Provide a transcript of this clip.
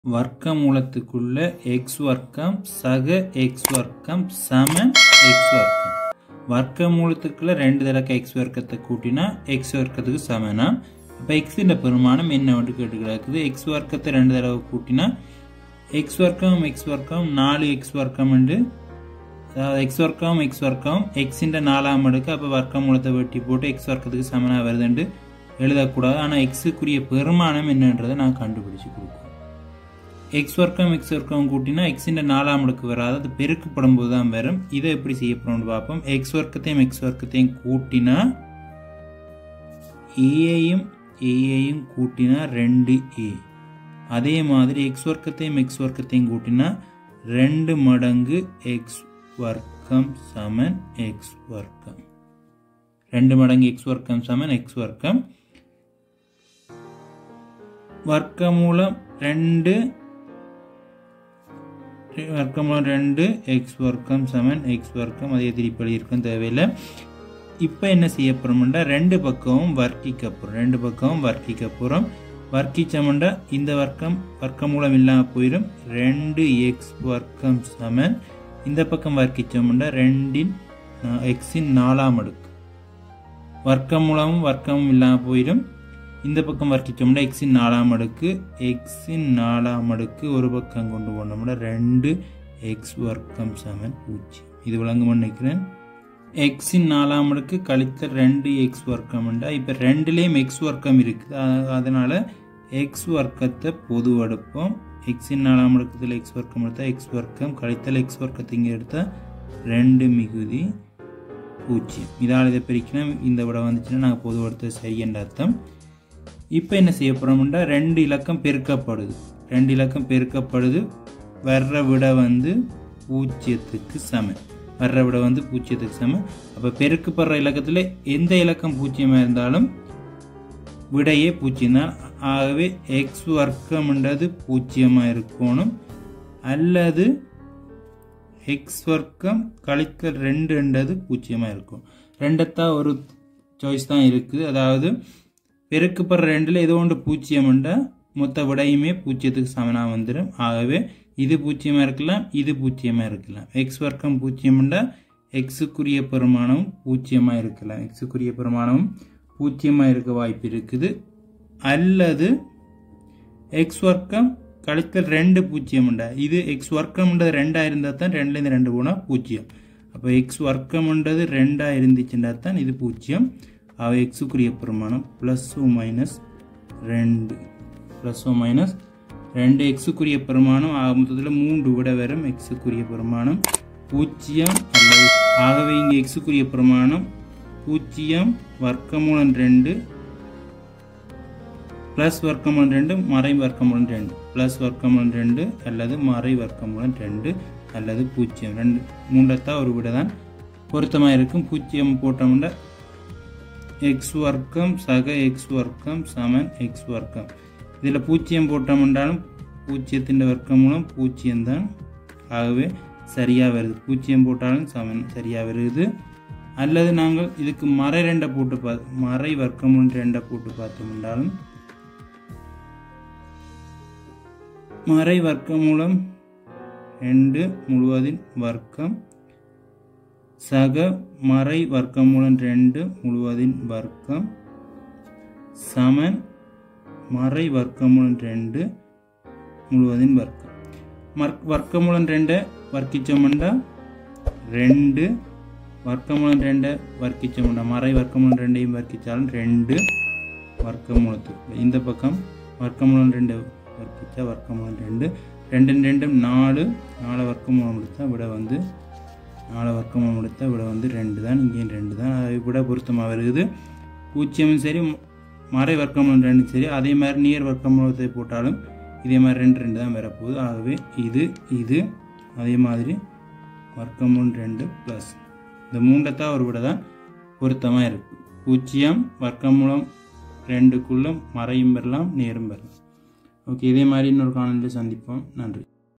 வர்க்கமூலத்துக்குள்ள x வர்க்கம் சக x வர்க்கம் சமன் x வர்க்கம். வர்க்கமூலத்துக்குள்ள ரெண்டு தடவை x வர்க்கத்தை கூட்டினா x வர்க்கத்துக்கு சமனா. அப்போ x இந்த பெருமானம் என்னவென்று கேட்டு கிடக்குது. x வர்க்கத்தை ரெண்டு தடவை கூட்டினா x வர்க்கம் 4x வர்க்கம் என்று, அதாவது x வர்க்கம் x இந்த 4ஆம் அடுக்கு. அப்போ வர்க்கமூலத்தை வெட்டி போட்டு x வர்க்கத்துக்கு சமனாக வருதுன்னு எழுதக்கூடாது. ஆனால் எக்ஸுக்குரிய பெருமானம் என்னன்றதை நான் கண்டுபிடிச்சு கொடுக்கும். x வர்க்கம் கூட்டினா x இந்த 4ஆம் அடுக்கு வராது, அது பெருக்கப்படும் போது தான் வரும். இதை எப்படி செய்யப்படும் பார்ப்போம். x வர்க்கத்தையும் கூட்டினா ஏயையும் கூட்டினா 2a. அதே மாதிரி x வர்க்கத்தையும் கூட்டினா 2 மடங்கு x வர்க்கம் சமன் x வர்க்கம். 2 மடங்கு x வர்க்கம் சமன் x வர்க்கம். வர்க்கமூலம் 2 x வர்க்கம் சமன் x வர்க்கம். அதே திருப்பி இருக்கும் தேவையில்லை. இப்போ என்ன செய்யப்படும்னா ரெண்டு பக்கமும் வர்க்கிக்கப்புறம் வர்க்கிச்சமண்டா இந்த வர்க்கமூலம் இல்லாமல் போயிடும். 2x வர்க்கம் சமன் இந்த பக்கம் வர்க்கிச்சமண்டா 2 x 4ஆம் அடுக்கு. வர்க்கமும் இல்லாமல் போயிடும். இந்த பக்கம் வர்க்கிச்சோம்னா x 4ஆம் அடுக்கு. x 4ஆம் அடுக்கு ஒரு பக்கம் கொண்டு போனோம்னா 2x வர்க்கம் சமன் 0. இது விளங்குமா நினைக்கிறேன். x 4ஆம் அடுக்கு கழித்தல் 2x வர்க்கம். இப்போ ரெண்டுலேயும் x வர்க்கம் இருக்குது, அதனால x வர்க்கத்தை பொதுவெடுப்போம். x 4ஆம் அடுக்கத்தில் x வர்க்கம் எடுத்தால் x வர்க்கம் கழித்தல் x வர்க்கத்தை இங்கே எடுத்தால் 2 மிகுதி 0. இதால் இதை பிரிக்கணும். இந்த விட வந்துச்சுன்னா நாங்கள் பொதுவெடுத்தது சரி என்ற அர்த்தம். இப்போ என்ன செய்ய போகிறோம்னா 2 இலக்கம் பெருக்கப்படுது. வர்ற விட வந்து 0க்கு சமம். அப்போ பெருக்கப்படுற இலக்கத்தில் எந்த இலக்கம் 0 இருந்தாலும் விடையே 0 தான். ஆகவே x வர்க்கம்ன்றது 0 இருக்கணும், அல்லது x வர்க்கம் கழித்தல் 2ன்றது 0 இருக்கும். ரெண்டத்தான் ஒரு சாய்ஸ் தான் இருக்குது. அதாவது பெருக்கப்படுற 2ல் ஏதோ ஒன்று 0 மொத்த விடையுமே 0க்கு சமனாக வந்துடும். ஆகவே இது 0 இருக்கலாம், இது 0 இருக்கலாம். x வர்க்கம் 0 எக்ஸுக்குரிய பெருமானம் 0 இருக்கலாம். எக்ஸுக்குரிய பெருமானம் 0 இருக்க வாய்ப்பு இருக்குது. அல்லது x வர்க்கம் கழித்தல் 2 0. இது x வர்க்கம்ன்றது 2 இருந்தால் தான் 2லேருந்து 2 போனால் 0. அப்போ x வர்க்கம்ன்றது 2 இருந்துச்சுன்னா தான் இது 0. ஆக எக்ஸுக்குரிய பெருமானம் +2 எக்ஸுக்குரிய பெருமானம். ஆக மொத்தத்தில் 3 விட வரும். எக்ஸுக்குரிய பெருமானம் 0 அல்லது. ஆகவே இங்கே எக்ஸுக்குரிய பெருமானம் 0 வர்க்கமூலம் 2 ப்ளஸ் வர்க்கமூலம் 2 மறை வர்க்கமூலம் 2 ப்ளஸ் வர்க்கமூலம் 2 அல்லது மறை வர்க்கமூலம் 2 அல்லது 0. 3 ஒரு விட தான் பொருத்தமாக இருக்கும். 0 போட்டோம்னா x வர்க்கம் சக x வர்க்கம் சமன் x வர்க்கம். இதில் 0 போட்டோம்னாலும் 0 வர்க்கமூலம் 0 தான். ஆகவே சரியாக வருது. 0 போட்டாலும் சமன் சரியாக வருது. அல்லது நாங்கள் இதுக்கு மறை வர்க்கமூலம் 2 போட்டு பார்த்தோம்னாலும் மறை வர்க்கமூலம் 2 முழுவதின் வர்க்கம் சக மறை வர்க்கமூலம் 2 முழுவதின் வர்க்கம் சமன் மறை வர்க்கமூலம் 2 முழுவதின் வர்க்கம். வர்க்கமூலம் 2 வர்க்கிச்சோம்னா 2 வர்க்கமூலம் 2 வர்க்கிச்சோம்னா மறை வர்க்கமூலம் 2ஐயும் வர்க்கிச்சாலும் 2 வர்க்கமூலத்துக்கு. இந்த பக்கம் வர்க்கமூலம் 2 வர்க்கிச்சா வர்க்கமூலம் 2 2 4 வர்க்கமூலம் எடுத்தால் விட வந்து 4 வர்க்கமூலம் எடுத்தால் விட வந்து 2 தான். இங்கேயும் 2 தான். அதை விட பொருத்தமாக வருது. 0 சரி, மறை வர்க்கமூலம் 2 சரி. அதே மாதிரி நேர் வர்க்கமூலத்தை போட்டாலும் இதே மாதிரி 2 தான் வரப்போகுது. ஆகவே இது அதே மாதிரி வர்க்கமூலம் 2 ப்ளஸ் இந்த 3 ஒரு விட தான் பொருத்தமாக இருக்குது. 0 வர்க்கமூலம் 2க்குள்ள மறையும் பெறலாம், நேரும் பெறலாம். ஓகே, இதே மாதிரி இன்னொரு காணொளியில் சந்திப்போம். நன்றி.